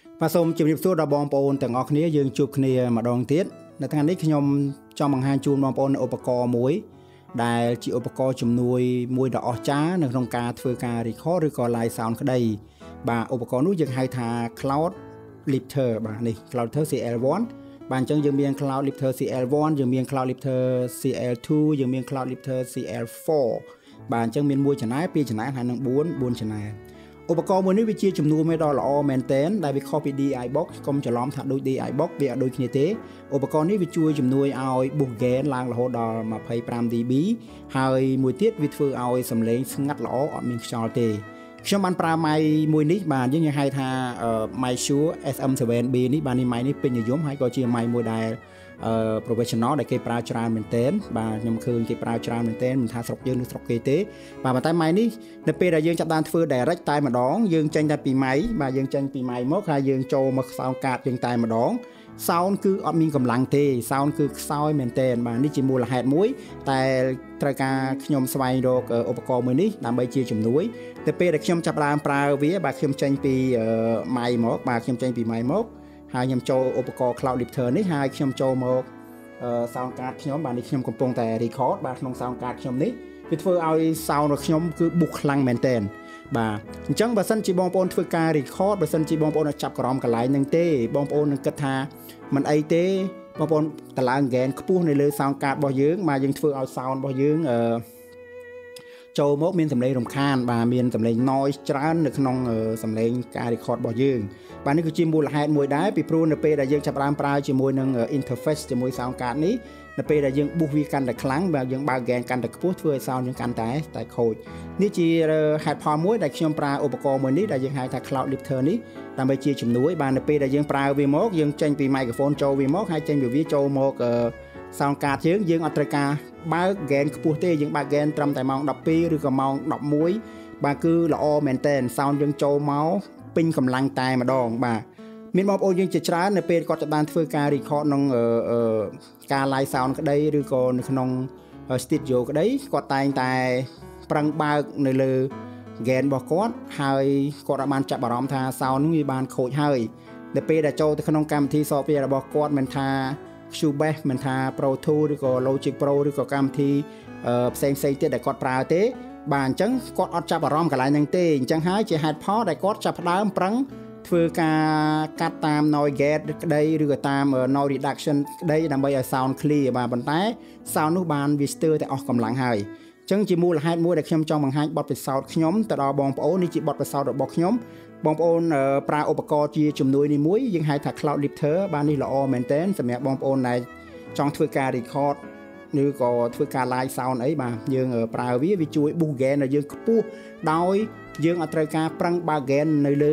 và xong chịu điệp số đào bom bồn từng ngọc nia dương chụp nia mà đòn tiết là thằng nick nhom trong bằng hai chun bom bồn opco muối đại chỉ opco chùm nuôi muối đỏ chá nâng trong ca thưa ca thì khó rồi còn lại sound cái đây bà opco núi dương hai thà cloud lifter bà này cloud lifter CL1 bàn chân dương miền cloud lifter CL1 dương miền cloud lifter CL2 dương miền cloud lifter CL4 bàn chân miền muối chả nái pi chả nái hai nâng bốn chả náiอุปกรณ์มือนี้วิธีจำนวนไม่ดอลลาร์แมนเทนได้วิเคราะห์ DI box ก็จะล้อมถัดโดย DI box เบียโดยคณิตเตอุปกรณ์นี้วิช่วยจำนวนเอาบุกแกนล่างละหัวดอลมาพายปราม dB หายมวยเทียดวิธีเอาสำเร็จงัดละออดมิงชอลเตช่วงมันปราไม้มวยนี้บานยังให้ท่าไม้ชัว SM7B นี้บานนี้ไม้นี้เป็นอย่างย่อมให้ก็เชื่อไม้มวยได้professional ได้เก็บปลาจานเหมือนเต้นบางยามคืนเก็บปลาจานเหมือนเต้นมันทาสกยืนสกเกเต้บางมาใต้ไม้นี่ในปีได้ยืนจับดานฟื้นได้รักตายมาดองยืนจังได้ปีไม้บางยืนจังปีไม้มกใครยืนโจมาสาวกาดยืนตายมาดองซาวน์คืออดมีกำลังเตะซาวน์คือซาวเหมือนเต้นบางนี่จีมูลแหดมุ้ยแต่ตระการขยมสบายโดกอุปกรณ์มือนี้นำไปเชี่ยจุ่มนุ้ยแต่ปีได้ขยมจับดานปลาเวียบางขยมจังปีไม้มกบางขยมจังปีไม้มกหายยำโจอุปกรณ์คลาวด์ลิฟเทอร์นี่หายขยมโจมกซาวน์การ์ดขยมบางนี่ขยมกำปองแต่รีคอร์ดบางน้องซาวน์การ์ดขยมนี้วิธีเอาซาวน์ขยมคือบุกคลังเหมือนเต้นบางจังบางสันจีบองปอนធ្វើការรีคอร์ดบางสันจีบองปอนจับกรอมกันหลายนึงเต้บองปอนกระทามันไอเต้บองปอนตลาดแกนขปูในเลยซาวน์การ์ดบ่ยืงมายังធ្វើเอาซาวน์บ่ยืงโจมกมีสำเร็จรำคาญบามีสำเร็จน้อยจานในขนมสำเร็จการรีคอร์ดบ่ยืงบางนี่คือจิมบูลแฮดมวยได้ปีพรูนในเปได้ยังจับรามปลายจิมวยนึงอินเทอร์เฟซจิมวยซาวการ์ดนี้ในเปได้ยังบุกวีกันแต่ครั้งแบบยังบาแกนกันแต่พูดเพื่อซาวยังกันแต่โคดนี่จีแฮดพอมวยได้ขยมปลาอุปกรณ์มวยนี้ได้ยังให้ถ้าคลาวด์ลิฟเทอร์นี้ตามไปจีจุ่มนุ้ยบางในเปได้ยังปลาวีมอกยังเจนปีไมค์กับโฟนโจวีมอกให้เจนอยู่วิโจมกซาวการ์ดยังอัตราการบ้าแกนพูดเตยังบาแกนตรำแต่มองดับปีหรือก็มองดับมวยบางคือละออแมนเทนซาวยังโจเมาส์ปิ้งกำลังตายมาดองบางมีมอบโอยังจะช้าในเป็นก็จะบานធ្វើការรีคอร์ดนงการไลฟ์ซาวน์ก็ได้หรือก็ในขนมสตูดิโอก็ได้ก็แต่งแต่ปรังบางในเลยแกนบอกก็ให้ก็ระบานจับบารมทาซาวน์มีบานโคดให้ในเป็นแต่โจแต่ขนมกรรมที่สอบเปียบอกก็มันทาชูเบสมันทาโปรทูหรือก็โลจิกโปรหรือก็กรรมที่เซ็งเซ็งที่ได้กดปลาเต้บานจังก็อดจับบารมกันหลายนังเต้จังหายจะหัดพอได้กดจับดาวปรังធ្វើការកាត់តាម noise gate ក្តីឬក៏តាម noise reduction ក្តីដើម្បីឲ្យ sound clear បាទប៉ុន្តែ sound នោះបានវាស្ទើរតែអស់កម្លាំងហើយអញ្ចឹងជាមូលហេតុមួយដែលខ្ញុំចង់បង្ហាញបទពិសោធន៍ខ្ញុំទៅដល់បងប្អូននេះជាបទពិសោធន៍របស់ខ្ញុំបងប្អូនប្រើឧបករណ៍ជាជំនួយនេះមួយយើងហៅថា cloud lifter បាននេះល្អមែនទែនសម្រាប់បងប្អូនដែលចង់ធ្វើការ record ឬក៏ធ្វើការ live sound អីបាទយើងប្រើវាជួយ boost gain ឲ្យយើងខ្ពស់ដោយយើងអត់ត្រូវការប្រឹងបើ gain នៅលើ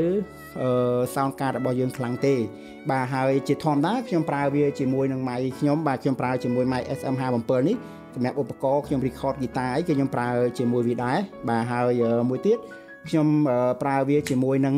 sound card របស់យើងខ្លាំងទេបាទហើយជាធម្មតាខ្ញុំប្រើវាជាមួយនឹង mic ខ្ញុំបាទខ្ញុំប្រើជាមួយ mic SM57 នេះសម្រាប់ឧបករណ៍ខ្ញុំ record guitar អីគឺខ្ញុំប្រើជាមួយវាដែរបាទហើយមួយទៀតខ្ញុំប្រើវាជាមួយនឹង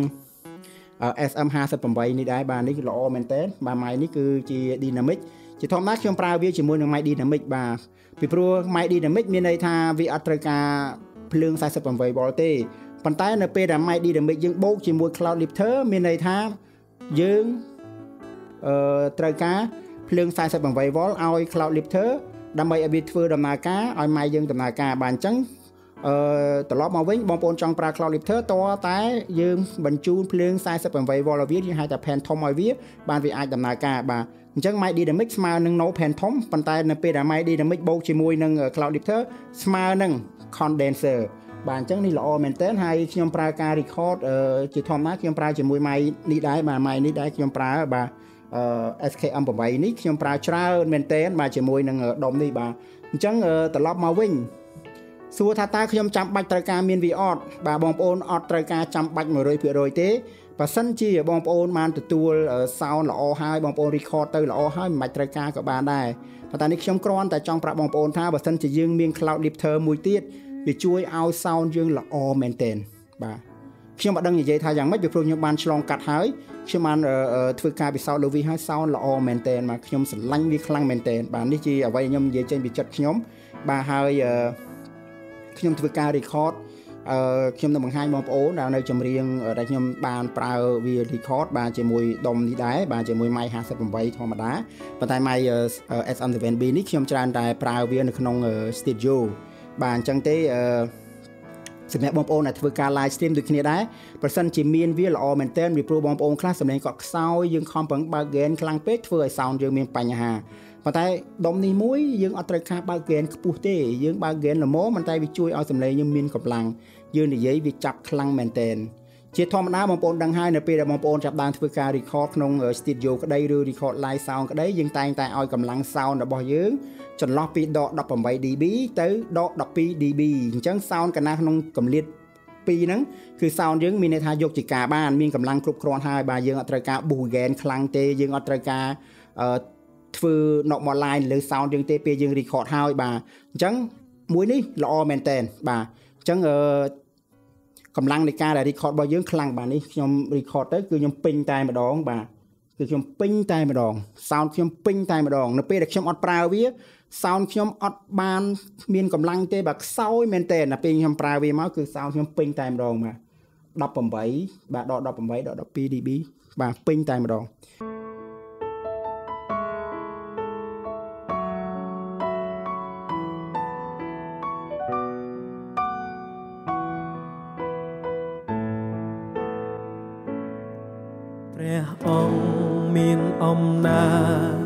SM58 នេះដែរបាទនេះល្អមែនតើបាទ mic នេះគឺជា dynamic ជាធម្មតាខ្ញុំប្រើវាជាមួយនឹង mic dynamic បាទពីព្រោះ mic dynamic មានន័យថាវាអត់ត្រូវការភ្លើង 48V ទេប៉ុន្តែនៅពេលដែល mic dynamic យើងបូកជាមួយ cloud lifter មានន័យថាយើងត្រូវការភ្លើង 48V ឲ្យ cloud lifter ដើម្បីឲ្យវាធ្វើដំណើរការឲ្យ mic យើងដំណើរការបានអញ្ចឹងត្រឡប់មកវិញបងប្អូនចង់ប្រើ cloud lifter តតែយើងបញ្ជូនភ្លើង 48V ឲ្យវាយើងហៅថា pan ធំឲ្យវាបានវាអាចដំណើរការបាទអញ្ចឹង mic dynamic ស្មើនឹង no pan ធំប៉ុន្តែនៅពេលដែល mic dynamic បូកជាមួយនឹង cloud lifter ស្មើនឹង condenserបាទអញ្ចឹងនេះល្អមែនទែនហើយខ្ញុំប្រើការ record ជាធម្មតាខ្ញុំប្រើជាមួយ mic នេះដែរបាទ mic នេះដែរខ្ញុំប្រើបាទ SKM8 នេះខ្ញុំប្រើច្រើនមែនទែនបាទជាមួយនឹងដុំនេះបាទអញ្ចឹងត្រឡប់មកវិញសួរថាតើខ្ញុំចាំបាច់ត្រូវការមានវាអត់បាទបងប្អូនអត់ត្រូវការចាំបាច់ 100% ទេបើសិនជាបងប្អូនបានទទួល sound ល្អហើយបងប្អូន record ទៅល្អហើយមិនបាច់ត្រូវការក៏បានដែរប៉ុន្តែនេះខ្ញុំគ្រាន់តែចង់ប្រាប់បងប្អូនថាបើសិនជាយើងមាន cloud lifter មួយទៀតវាជួយឲ្យ sound យើងល្អមែនទែនបាទខ្ញុំមិនដឹងនិយាយថាយ៉ាងម៉េចពីព្រោះខ្ញុំបានឆ្លងកាត់ហើយខ្ញុំបានធ្វើការពិសោធន៍លើវាហើយ sound ល្អមែនទែនបាទខ្ញុំស្រឡាញ់វាខ្លាំងមែនទែនបាទនេះជាអ្វីខ្ញុំនិយាយចេញពីចិត្តខ្ញុំបាទហើយខ្ញុំធ្វើការ record ខ្ញុំនឹងបង្ហាញបងប្អូនដែលនៅចម្រៀងដែលខ្ញុំបានប្រើវា record បានជាមួយដុំនេះដែរបានជាមួយ mic 58ធម្មតាប៉ុន្តែ mic SM7B នេះខ្ញុំច្រើនតែប្រើវានៅក្នុង studio បាទអញ្ចឹងទេសម្រាប់បងប្អូនដែលធ្វើការ live stream ដូចគ្នាដែរប្រសិនជាមានវាល្អមែនទែនពីព្រោះបងប្អូនខ្លះសំឡេងគាត់ខ្សោយយើងខំប្រឹងបើក gain ខ្លាំងពេកធ្វើឲ្យ sound យើងមានបញ្ហាប៉ុន្តែដុំនេះមួយយើងអត់ត្រូវការបើក gain ខ្ពស់ទេយើងបើក gain ល្មមប៉ុន្តែវាជួយឲ្យសំឡេងយើងមានកម្លាំងយើងនិយាយវាចាប់ខ្លាំងមែនទែនជាធម្មតាបងប្អូនដឹងហើយនៅពេលដែលបងប្អូនចាប់ដើមធ្វើការ record ក្នុង studio ក្តីឬ record live sound ក្តីយើងតែងតែឲ្យកម្លាំង sound របស់យើងចន្លោះពីដក 18dB ទៅដក 12dB អញ្ចឹង sound កណាក្នុងកម្រិត2ហ្នឹងគឺ sound យើងមានន័យថាយកជាការបានមានកម្លាំងគ្រប់គ្រាន់ហើយបាទយើងអត់ត្រូវការ boost gain ខ្លាំងទេយើងអត់ត្រូវការធ្វើ normal line លើ sound យើងទេពេលយើង record ហើយបាទអញ្ចឹងមួយនេះល្អមែនតើបាទអញ្ចឹងកម្លាំងនៃការដែល record របស់យើងខ្លាំងបាទនេះខ្ញុំ record ទៅគឺខ្ញុំពេញតែម្ដងបាទគឺខ្ញុំពេញតែម្ដង sound ខ្ញុំពេញតែម្ដងនៅពេលដែលខ្ញុំអត់ប្រើវា sound ខ្ញុំអត់បានមានកម្លាំងទេបាទខ្សោយមែនតើដល់ពេលខ្ញុំប្រើវាមកគឺ sound ខ្ញុំពេញតែម្ដងបាទ18បាទដក18ដក 12dB បាទពេញតែម្ដងព្រះអង្គមានអំណាច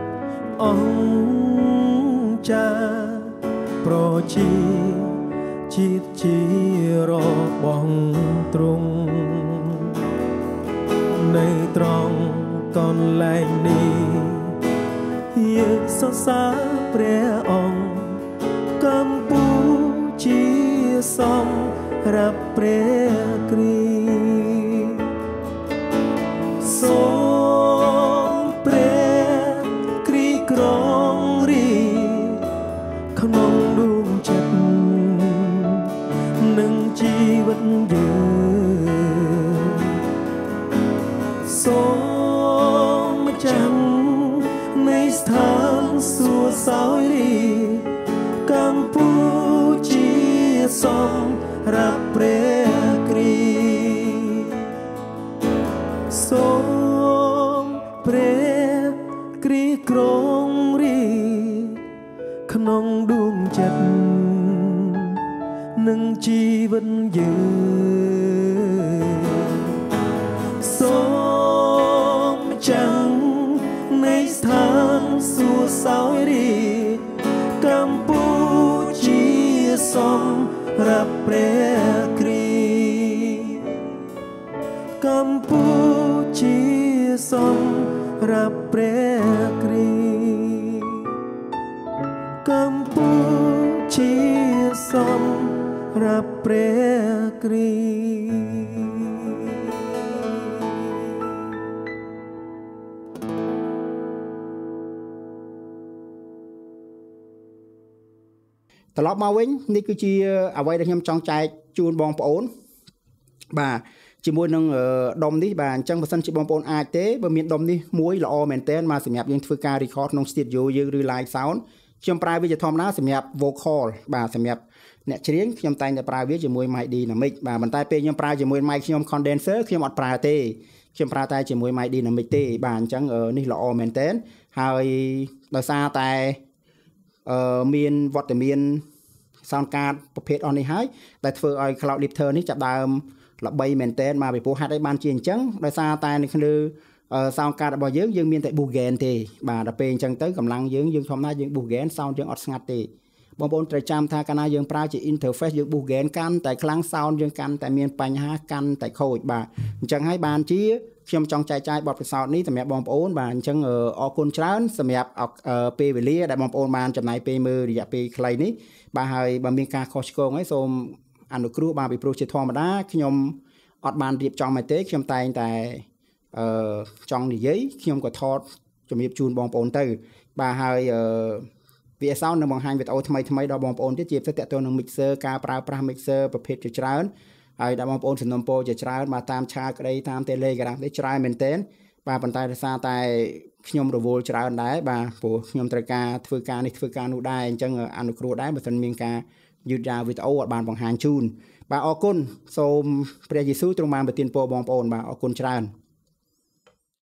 អង្គចាប្រជាជាតិជារបស់ទ្រង់នៅត្រង់កន្លែងនេះយើងសរសើរព្រះអង្គកម្ពុជាសម្រាប់ព្រះគ្រីសូមព្រះគ្រីក្រងរីក្នុងដួងចិត្តនិងជីវិតយើងសូមម្ចាស់នៃស្ថានសួគ៌សោយរីកម្ពុជាសម្រាប់ព្រះគ្រីសូមព្រះគ្រីក្រងរីក្នុងដួងចិត្តនិងជីវិតយើងសូមចាំនៃស្ថានសួគ៌សោយរីកម្ពុជាសម្រាប់ព្រះគ្រីកម្ពុជាសម្រាប់ព្រះគ្រីកម្ពុជាសម្រាប់ព្រះគ្រីត្រឡប់មកវិញនេះគឺជាអ្វីដែលខ្ញុំចង់ចែកជូនបងប្អូនបាទជាមួយនឹងដុំនេះបាទអញ្ចឹងបើសិនជាបងប្អូនអាចទេបើមានដុំនេះមួយល្អមែនតើមកសម្រាប់យើងធ្វើការ record ក្នុង studio យើងឬ live sound ខ្ញុំប្រើវាជាធម្មតាសម្រាប់ vocal បាទសម្រាប់អ្នកច្រៀងខ្ញុំតែងតែប្រើវាជាមួយ mic dynamic បាទប៉ុន្តែពេលខ្ញុំប្រើជាមួយ mic ខ្ញុំ condenser ខ្ញុំអត់ប្រើទេខ្ញុំប្រើតែជាមួយ mic dynamic ទេបាទអញ្ចឹងនេះល្អមែនតើហើយដោយសារតែមានវត្តមាន sound card ប្រភេទអស់នេះហើយដែលធ្វើឲ្យ Cloud Lifter នេះចាប់ដើមល្បីមែនតើមកពីព្រោះហេតុអីបានជាអញ្ចឹងដោយសារតែនៅក្នុង sound card របស់យើងមានតែ boost gain ទេបាទដល់ពេលអញ្ចឹងទៅកម្លាំងយើងធម្មតាយើង boost gain sound យើងអត់ស្ងាត់ទេបងប្អូនត្រូវចាំថាកាលណាយើងប្រើជា interface យើង boost gain កាន់តែខ្លាំង sound យើងកាន់តែមានបញ្ហាកាន់តែខូចបាទអញ្ចឹងហើយបានជាខ្ញុំចង់ចែកចាយបទពិសោធន៍នេះសម្រាប់បងប្អូនបាទអញ្ចឹងអរគុណច្រើនសម្រាប់ពេលវេលាដែលបងប្អូនបានចំណាយពេលមើលរយៈពេលខ្លីនេះបាទហើយបើមានការខុសឆ្គងអីសូមអនុគ្រោះបាទពីព្រោះជាធម្មតាខ្ញុំអត់បានរៀបចំមកទេខ្ញុំតែងតែចង់និយាយខ្ញុំក៏ថតជំរាបជូនបងប្អូនទៅបាទហើយវាសោនៅបង្ហាញវីដេអូថ្មីដល់បងប្អូនទៀតជាពិសេសតទៅនឹង mixer ការប្រើប្រាស់ mixer ប្រភេទជាច្រើនហើយដល់បងប្អូនសំណុំពរជាច្រើនបាទតាមឆាតក្តីតាម Telegram ទេច្រើនមែនទែនបាទប៉ុន្តែដោយសារតែខ្ញុំរវល់ច្រើនដែរបាទព្រោះខ្ញុំត្រូវការធ្វើការនេះធ្វើការនោះដែរអញ្ចឹងអនុគ្រោះដែរបើមិនមានការយឺតយ៉ាវវីដេអូអត់បានបង្ហាញជូនបាទអរគុណសូមព្រះយេស៊ូវទ្រង់បានប្រទានពរបងប្អូនបាទអរគុណច្រើន